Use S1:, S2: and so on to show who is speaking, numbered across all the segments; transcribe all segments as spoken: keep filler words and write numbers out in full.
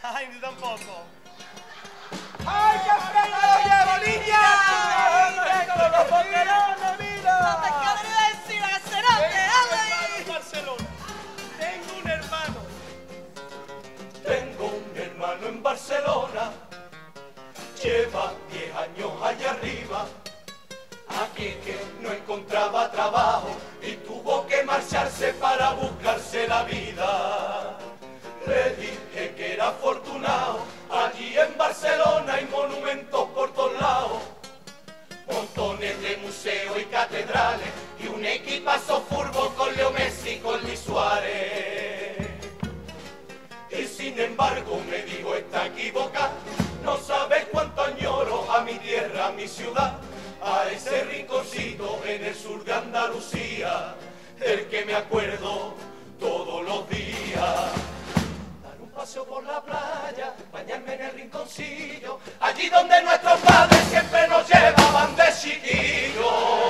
S1: Ay, ni tampoco.
S2: ¡Ay, qué frío lo llevo, niña! ¡Tengo los boquerones, mira!
S3: ¡No te quedaría decir a Cerote! ¡Hala!
S1: En Barcelona. Tengo un hermano.
S4: Tengo un hermano en Barcelona, lleva diez años allá arriba. Aquí que no encontraba trabajo y tuvo que marcharse para buscarse la vida. Le dije que era afortunado, allí en Barcelona hay monumentos por todos lados, montones de museos y catedrales y un equipazo furbo con Leo Messi y con Luis Suárez. Y sin embargo me dijo está equivocado, no sabes cuánto añoro a mi tierra, a mi ciudad, a ese rinconcito en el sur de Andalucía, del que me acuerdo todos los días. Dar un paseo por la playa, bañarme en el rinconcillo, allí donde nuestros padres siempre nos llevaban de chiquillos.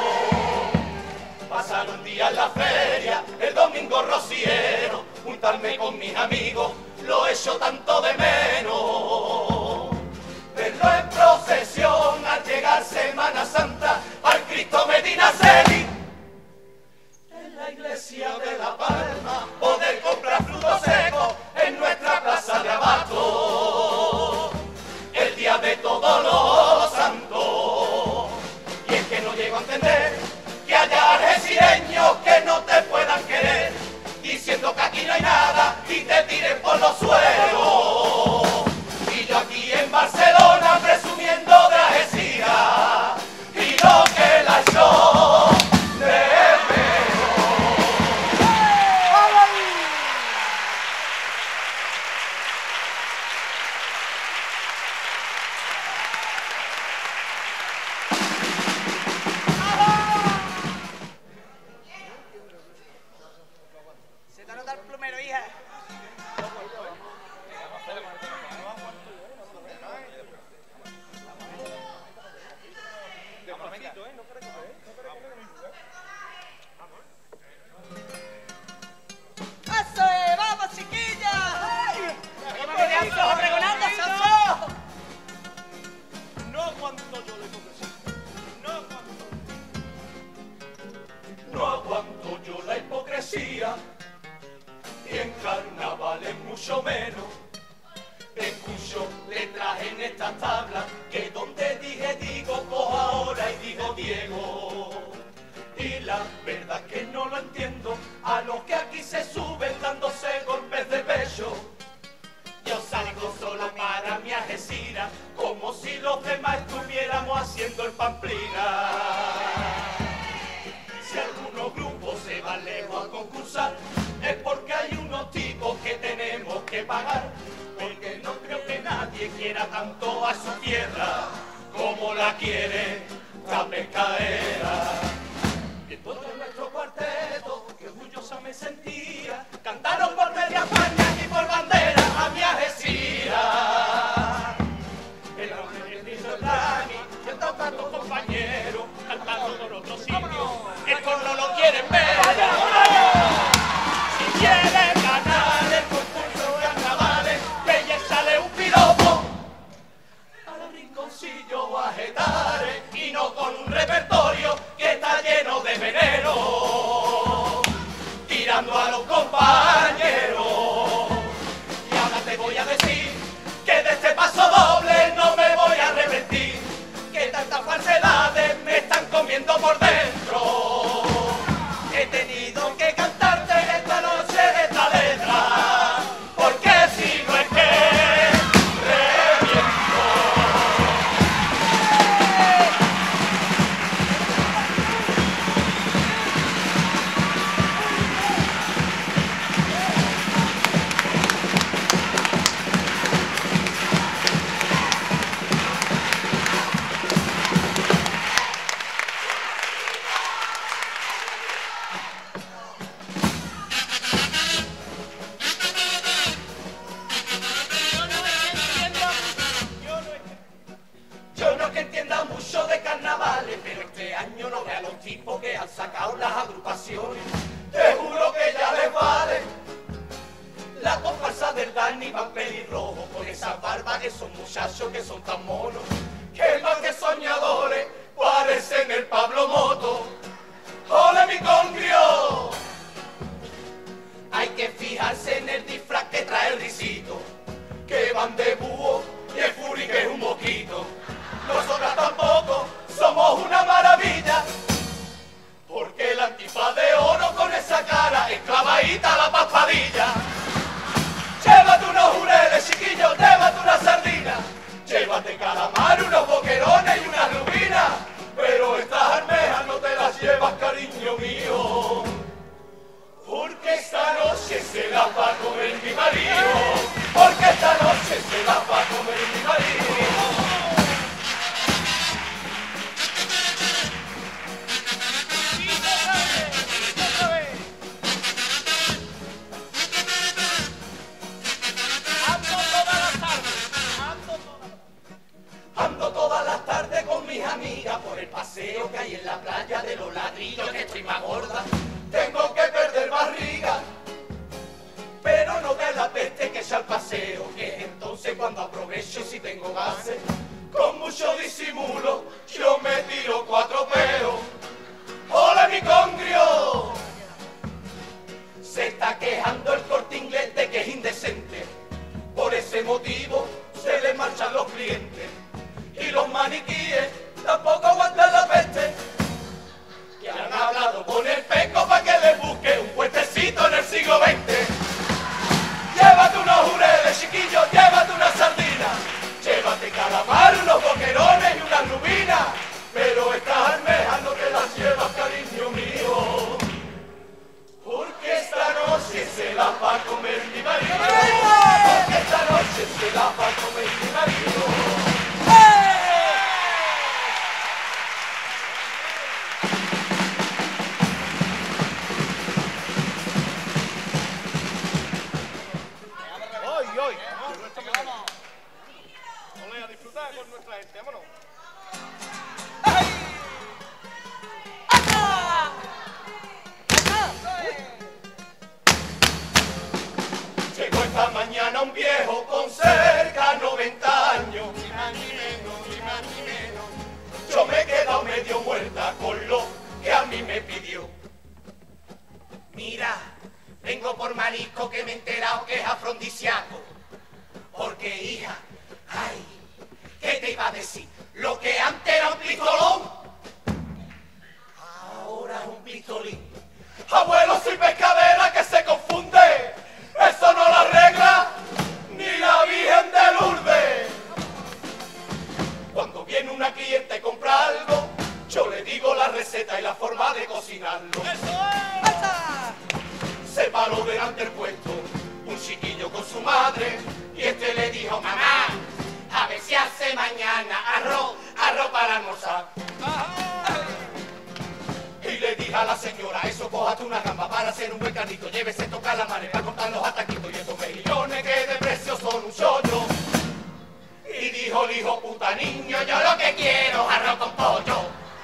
S4: Pasar un día en la feria, el domingo rociero, juntarme con mis amigos, lo echo tanto de menos. Verlo en procesión al llegar Semana Santa, al Cristo Medina Celi, en la iglesia de La Palma, poder comprar frutos secos en nuestra plaza de abasto, el día de todos los santos. Y es que no llego a entender que haya algecireños que no te puedan querer, diciendo que aquí no hay nada y te tiren por los suelos. Y yo aquí en Barcelona presumiendo de Algeciras y lo que la yo de
S3: Se te nota el plumero, hija. ¡Eso es! ¡Vamos, chiquillas! ¡Vamos, videazos, pregonando, soso!
S1: No aguanto yo la hipocresía. No aguanto.
S4: no aguanto yo la hipocresía, y en carnavales mucho menos. Escucho letras en esta tabla, que donde dije digo, cojo ahora y digo Diego. Y la verdad que no lo entiendo, a los que aquí se suben dándose golpes de pecho. Yo salgo solo para mi Algeciras, como si los demás estuviéramos haciendo el Pamplina. Si algunos grupos se van lejos a concursar, es porque hay unos tipos que tenemos que pagar, porque no creo que nadie quiera tanto a su tierra como la quiere la pescadera. Y todo nuestro cuarteto, que orgullosa me sentía, cantaron por media España y por bandera a mi Algeciras. El hombre que hizo el Dani y el tantos compañeros cantando por otro sitio, estos no lo quieren ver. Si quieren ganar el concurso de carnavales, que ya sale un piropo al rinconcillo a Getares, y no con un repertorio que está lleno de veneno, tirando a los compañeros. Y ahora te voy a decir que de este paso doble no me voy a arrepentir, que tantas falsedades me están comiendo por dentro. He tenido que cantarte esta noche esta letra, porque si no es que reviento. esos muchachos que son tan monos, que más que soñadores parecen el Pablo Moto. ¡Ole mi congrio! Hay que fijarse en el disfraz que trae el risito, que van de búho y el furi que es un mosquito. Nosotras tampoco somos una maravilla, porque el antifaz de oro con esa cara es clavadita a la paspadilla. Llévate unos jureles, chiquillos, llévate una sardina, llévate calamar, unos boquerones y unas lubinas, pero estas almejas no te las llevas, cariño mío, porque esta noche se las va a comer mi marido, porque esta noche se las va a comer mi marido. Ando todas las tardes con mis amigas por el paseo que hay en la playa de los ladrillos, que estoy más gorda, tengo que perder barriga, pero no de la peste que echa al paseo, que es entonces cuando aprovecho y si tengo gases, con mucho disimulo, yo me tiro cuatro peos. ¡Hola mi congrio! Se está quejando el Corte Inglés de que es indecente, por ese motivo se le marchan los clientes. Y los maniquíes tampoco aguantan la peste, que han hablado con el Peco para que le busque un puestecito en el siglo veinte. Llévate unos jureles, chiquillos, llévate una sardina, llévate calamar, unos boquerones y unas lubinas, pero estas almejas no te las llevas, cariño mío, porque esta noche se las va a comer mi marido, porque esta noche se las va a comer mi marido.
S1: Ole, a disfrutar con nuestra gente, vámonos.
S4: Llegó esta mañana un viejo con cerca noventa años, ni más ni menos, ni más ni menos. Yo me he quedado medio muerta con lo que a mí me pidió. Mira, vengo por marisco que me he enterado que es afrodisíaco. Porque, hija, ay, ¿qué te iba a decir? Lo que antes era un pistolón, ahora es un pistolín. Abuelo, soy pescadera que se confunde, eso no lo arregla ni la Virgen de Lourdes. Cuando viene una cliente y compra algo, yo le digo la receta y la forma de cocinarlo. Se paró delante del puesto un chiquillo con su madre, y este le dijo: mamá, a ver si hace mañana arroz, arroz para almorzar. Y le dije a la señora: eso, cójate una gamba para hacer un buen caldito, llévese estos calamares para cortar los ataquitos y estos mejillones que de precio son un chollo. Y dijo el hijo puta: niño, yo lo que quiero es arroz con pollo.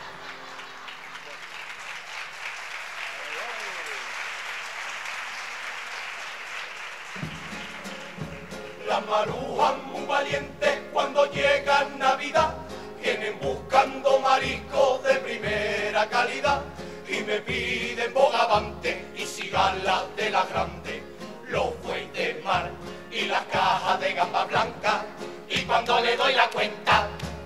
S4: Las marujas muy valientes cuando llega Navidad vienen buscando mariscos de primera calidad y me piden bogavante y cigala de la grande, los bueyes de mar y las cajas de gamba blanca, y cuando le doy la cuenta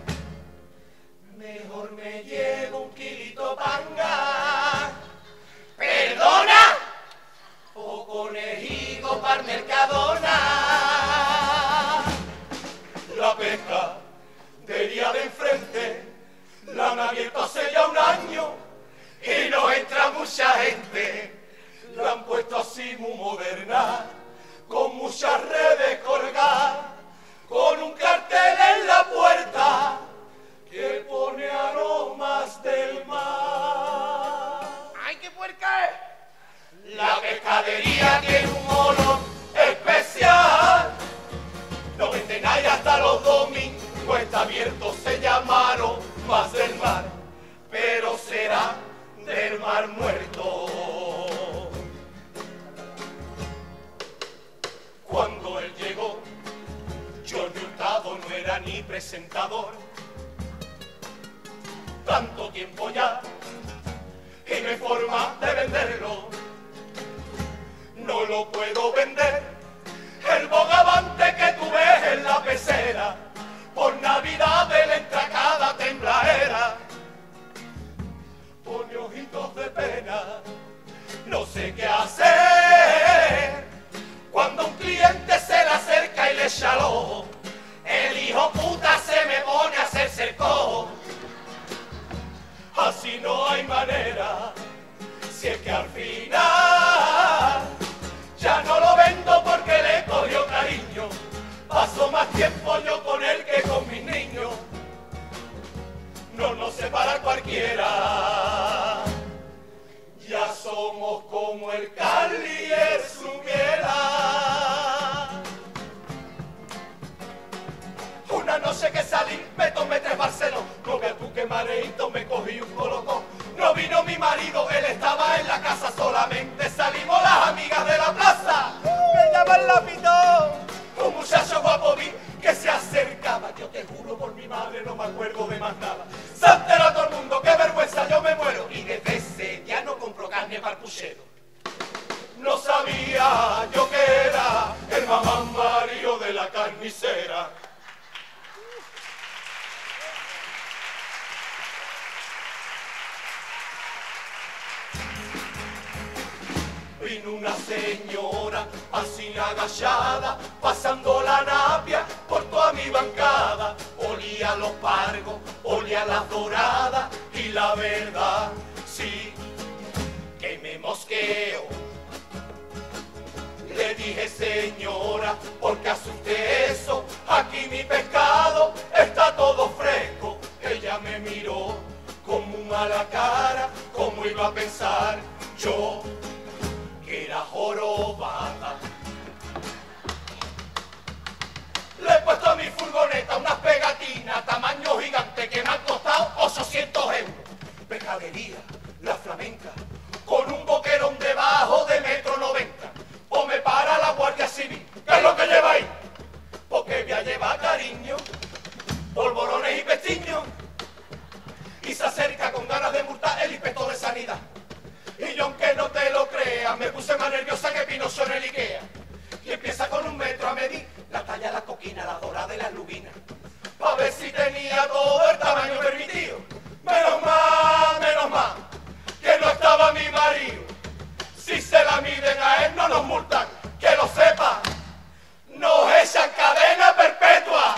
S4: mejor me llevo un kilito panga. ¿Perdona? O conejito para el Mercadona. La pescadería de enfrente la han abierto hace ya un año y no entra mucha gente. La han puesto así muy presentador. Tanto tiempo ya y no hay forma de venderlo. No lo puedo vender, el bogavante que tú ves en la pecera. Por Navidad de la entra cada tembladera. Pone ojitos de pena, no sé qué hacer. Cuando un cliente se le acerca y le echa el ojo, el hijo puta se me pone a hacerse el cojo. Así no hay manera, si es que al final ya no lo vendo porque le cogió cariño. Paso más tiempo yo con él que con mis niños. No nos separa cualquiera. Ya somos como el Carly y el Subiela. Una noche que salí, me tomé tres Barcelos. No veas tú que mareíto, me cogí un colocón. No vino mi marido, él estaba en la casa. Solamente salimos las amigas de la plaza.
S2: ¡Me llaman la pitón!
S4: Un muchacho guapo vi que se acercaba. Yo te juro por mi madre, no me acuerdo de más nada. Se entera todo el mundo, qué vergüenza, yo me muero. Y desde ese día no compro carne para el puchero. No sabía yo que era el mamá Mario de la carnicera. Vino una señora así agachada, pasando la napia por toda mi bancada. Olía los pargos, olía las doradas y la verdad, sí, que me mosqueo. Le dije, señora, ¿por qué hace usted eso? Aquí mi pescado está todo fresco. Ella me miró con muy mala cara, ¿cómo iba a pensar yo que era jorobada? Le he puesto a mi furgoneta unas pegatinas tamaño gigante que me han costado ochocientos euros. Pescadería, la flamenca, con un boquerón debajo de metro noventa. O me para la Guardia Civil, ¿qué es lo que lleva ahí? Porque voy a llevar cariño, polvorones y pestiños. Y se acerca con ganas de multar el inspector de sanidad. Y yo, aunque no te lo creas, me puse más nerviosa que Pinocho en el Ikea. Y empieza con un metro a medir la talla de la coquina, la dorada y la lubina, pa' ver si tenía todo el tamaño permitido. Menos mal, menos mal, que no estaba mi marido. Si se la miden a él no nos multan, que lo sepa, nos echan cadena perpetua.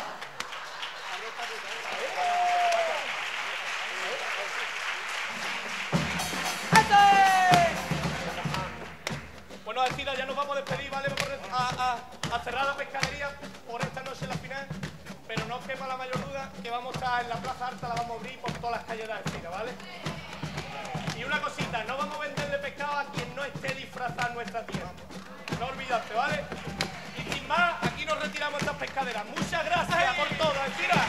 S1: Bueno, Alcida, ya nos vamos a despedir, ¿vale? Vamos a, a, a cerrar la pescadería por esta noche en la final, pero no os quepa la mayor duda que vamos a estar en la Plaza Alta, la vamos a abrir por todas las calles de Alcida, ¿vale? Y una cosita, no vamos a venderle pescado a quien no esté disfrazado en nuestra tienda. No olvidaste, ¿vale? Y sin más, aquí nos retiramos estas pescaderas. Muchas gracias por todo, Alcida.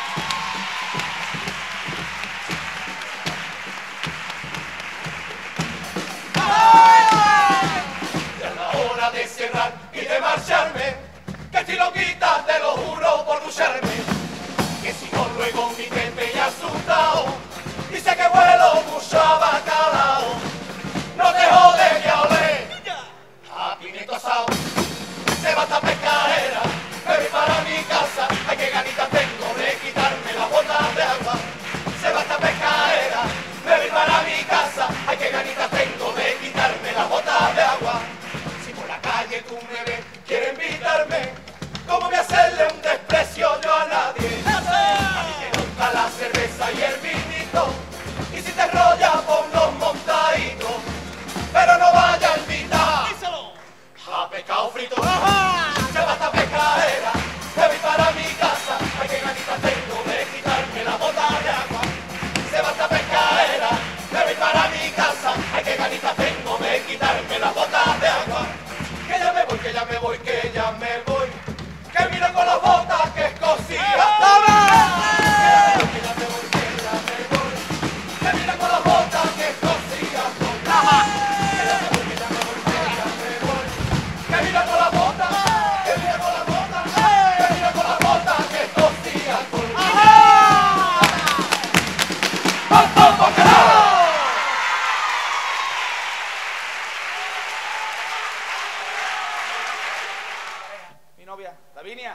S4: De cerrar y de marcharme, que si lo quitas te lo juro por lucharme, que si no luego mi jefe ya asustado, dice que vuelo mucho a bacalao. No te jodes, ya olé a pimiento asado. Se va esta pescadera, me voy para mi casa. Ay, qué ganitas tengo de quitarme la bota de agua. Se va esta pescadera, me voy para mi casa. Ay, qué ganitas tengo de quitarme la bota de agua. Que tú me ves, quiere invitarme, ¿cómo voy a hacerle un desprecio yo a nadie? A mí me gusta la cerveza y el vinito, y si te enrollas pon los montaditos, pero no vaya a invitar a pescado frito. Se va esta pescadera, me voy para mi casa. Ay, qué ganitas tengo de quitarme la bota de agua. Se va esta pescadera, me voy para mi casa. Ay, qué ganitas tengo de quitarme la bota de agua. Que ya me voy, que ya me voy, que ya me voy. Que miro con las botas que es cosilla. Que ya me voy, que ya me voy. Que miro con las botas que es cosilla. Que ya me voy, que ya me voy, que ya me voy. Que miro con las botas, que miro con las botas, que miro con las botas que es cosilla.
S2: novia. Lavinia.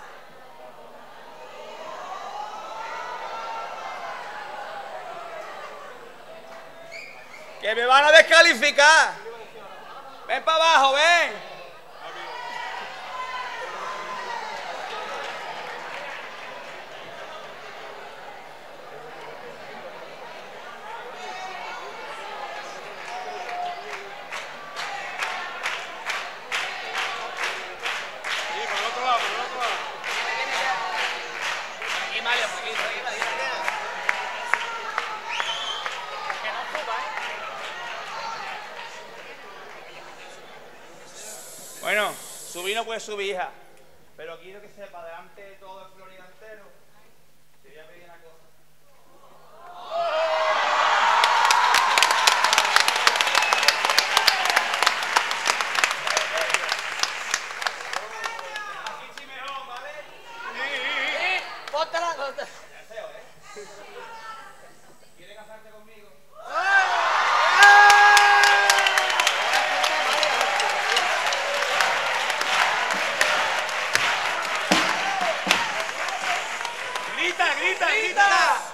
S2: ¡Que me van a descalificar! ¡Ven para abajo, ven! Bueno, subir no puede subir, hija. Pero quiero que sepa, delante de todo el Florida entero, te voy a pedir una cosa. Aquí sí mejor, ¿vale?
S3: Sí, póntala, póntala.
S2: Deseo, ¿eh? ¿Quieres casarte conmigo?
S1: ¡Grita, grita, grita!